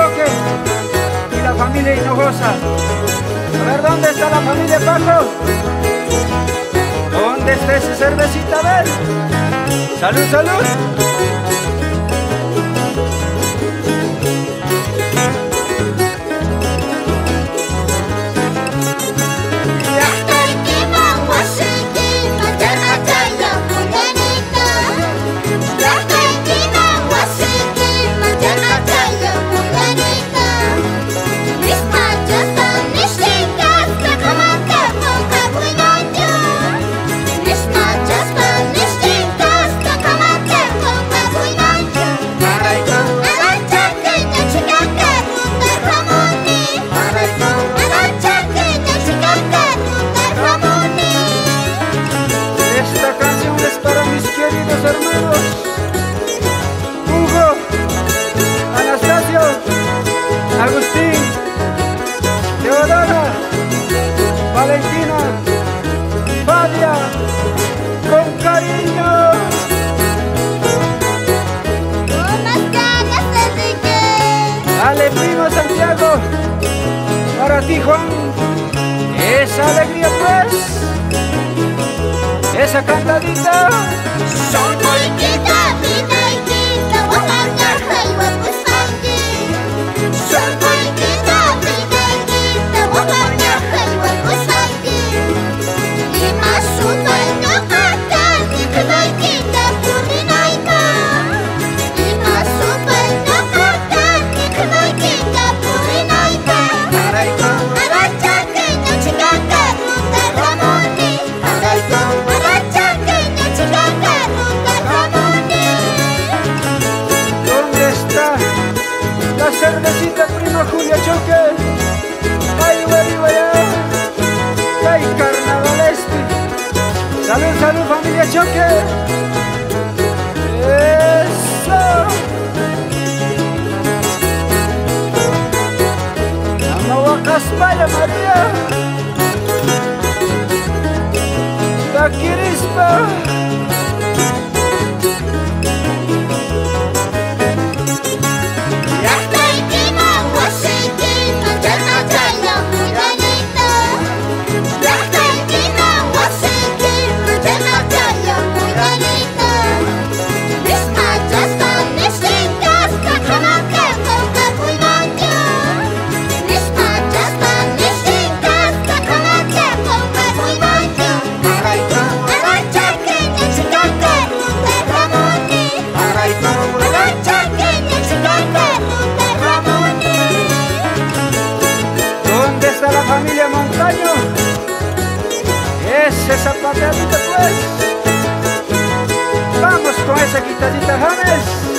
Choque y la familia Hinojosa. A ver, ¿dónde está la familia Paco? ¿Dónde está esa cervecita? A ver. Salud, salud. Hermanos Hugo, Anastasio, Agustín, Teodora, Valentina, Fadia, con cariño. Unas ganas de que. Dale, primo Santiago, para ti, Juan, esa alegría pues, esa cantadita. Son muy quita, vida y quita, guacañaja y guapuspanqui. Son muy quita, vida y quita, guacañaja y guapuspanqui. Y más supo el no cata, ni que no hay quita, purinaika. Y más supo el no cata, ni que no hay quita, purinaika. Aracha que no chicaca, ruta Ramoni. Aracha que no chicaca. La cervecita prima Julia Choque. Ay, güey, güey. Ay, carnaval este. Salud, salud, familia Choque. Eso. Amahuacaspaya, María. Taquirispa. La familia Montaño, ese zapateadito pues, vamos con esa quitadita James.